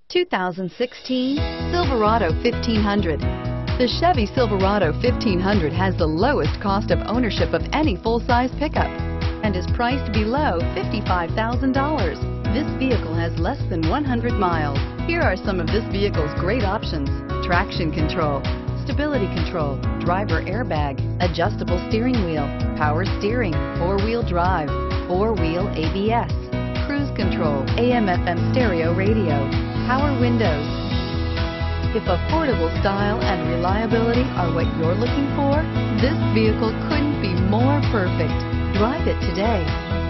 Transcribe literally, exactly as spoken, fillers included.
two thousand sixteen Silverado fifteen hundred. The Chevy Silverado fifteen hundred has the lowest cost of ownership of any full-size pickup and is priced below fifty-five thousand dollars. This vehicle has less than one hundred miles. Here are some of this vehicle's great options: traction control, stability control, driver airbag, adjustable steering wheel, power steering, four-wheel drive, four-wheel A B S, cruise control, A M F M stereo radio, power windows. If affordable style and reliability are what you're looking for, this vehicle couldn't be more perfect. Drive it today.